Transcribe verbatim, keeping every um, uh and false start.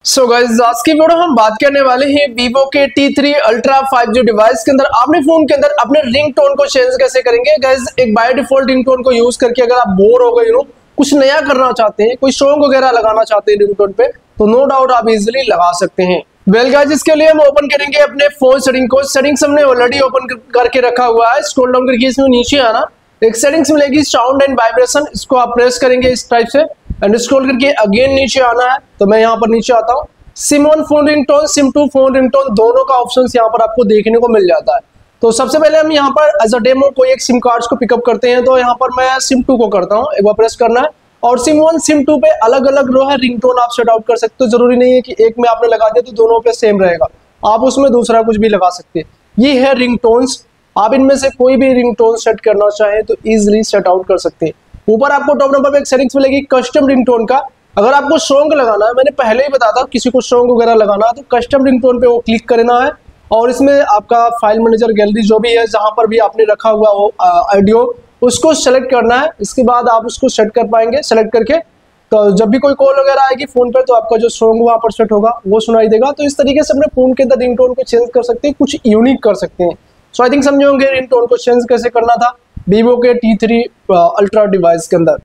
सो so guys, आज की video हम बात करने वाले हैं Vivo के T three Ultra five G device के अंदर आपने फोन के अंदर अपने रिंगटोन को चेंज कैसे करेंगे। गाइस, एक बाय डिफॉल्ट रिंगटोन को यूज करके अगर आप बोर हो गए हो, कुछ नया करना चाहते हैं, कोई सॉन्ग वगैरह लगाना चाहते हैं रिंगटोन पे, तो नो डाउट आप इजीली लगा सकते हैं। वेल गाइस, इसके लिए हम ओपन करेंगे अपने फोन सेटिंग को। सेटिंग्स हमने ऑलरेडी ओपन करके रखा हुआ है। स्क्रॉल डाउन करके इसमें नीचे आना, एक सेटिंग्स मिलेगी साउंड एंड वाइब्रेशन, इसको आप प्रेस करेंगे इस टाइप से एंड स्क्रॉल करके अगेन नीचे आना है। तो मैं यहाँ पर नीचे आता हूँ। SIM one phone ringtone, SIM two phone ringtone, दोनों का ऑप्शन यहाँ पर आपको देखने को मिल जाता है। तो सबसे पहले हम यहाँ पर एज अ डेमो कोई एक सिम कार्ड को पिकअप करते हैं। तो यहाँ पर मैं सिम टू को करता हूँ, एक बार प्रेस करना है और सिम वन सिम टू पे अलग अलग जो है रिंगटोन आप सेट आउट कर सकते हो। जरूरी नहीं है कि एक में आपने लगा दिया तो दोनों पे सेम रहेगा, आप उसमें दूसरा कुछ भी लगा सकते हैं। ये है रिंगटोन्स, आप इनमें से कोई भी रिंगटोन सेट करना चाहें तो इजिली सेट आउट कर सकते हैं। ऊपर आपको टॉप नंबर पे एक सेटिंग्स मिलेगी कस्टम रिंगटोन का। अगर आपको सॉन्ग लगाना है, मैंने पहले ही बताया था, किसी को सॉन्ग वगैरह लगाना है तो कस्टम रिंगटोन पे वो क्लिक करना है और इसमें आपका फाइल मैनेजर गैलरी जो भी है, जहां पर भी आपने रखा हुआ हो ऑडियो, उसको सेलेक्ट करना है। इसके बाद आप उसको सेट कर पाएंगे। सेलेक्ट करके तो जब भी कोई कॉल वगैरह आएगी फोन पर तो आपका जो सॉन्ग वहां पर सेट होगा वो सुनाई देगा। तो इस तरीके से अपने फोन के अंदर रिंगटोन को चेंज कर सकते हैं, कुछ यूनिक कर सकते हैं। सो आई थिंक समझे होंगे रिंगटोन को चेंज कैसे करना था Vivo के टी थ्री Ultra डिवाइस के अंदर।